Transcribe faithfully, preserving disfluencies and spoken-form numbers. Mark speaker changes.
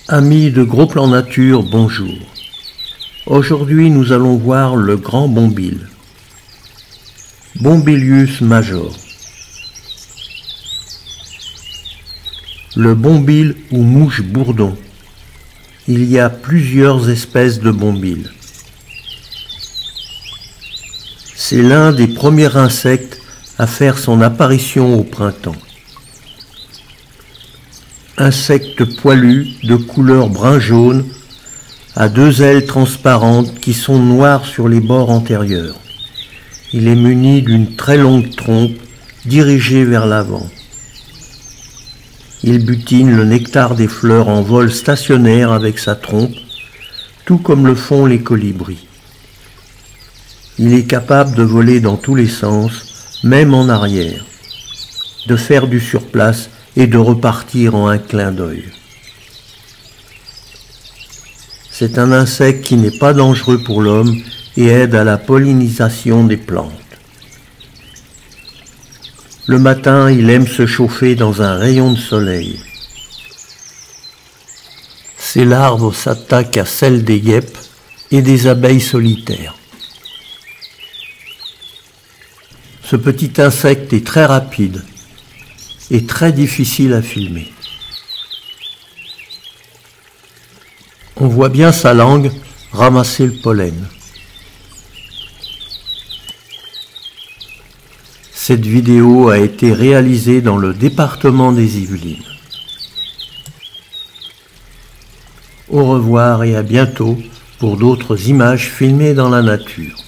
Speaker 1: Amis de Gros Plan Nature, bonjour. Aujourd'hui, nous allons voir le grand bombile, Bombilius major. Le bombile ou mouche bourdon. Il y a plusieurs espèces de bombiles. C'est l'un des premiers insectes à faire son apparition au printemps. Insecte poilu de couleur brun-jaune, à deux ailes transparentes qui sont noires sur les bords antérieurs. Il est muni d'une très longue trompe dirigée vers l'avant. Il butine le nectar des fleurs en vol stationnaire avec sa trompe, tout comme le font les colibris. Il est capable de voler dans tous les sens, même en arrière, de faire du surplace et de repartir en un clin d'œil. C'est un insecte qui n'est pas dangereux pour l'homme et aide à la pollinisation des plantes. Le matin, il aime se chauffer dans un rayon de soleil. Ses larves s'attaquent à celles des guêpes et des abeilles solitaires. Ce petit insecte est très rapide et très difficile à filmer. On voit bien sa langue ramasser le pollen. Cette vidéo a été réalisée dans le département des Yvelines. Au revoir et à bientôt pour d'autres images filmées dans la nature.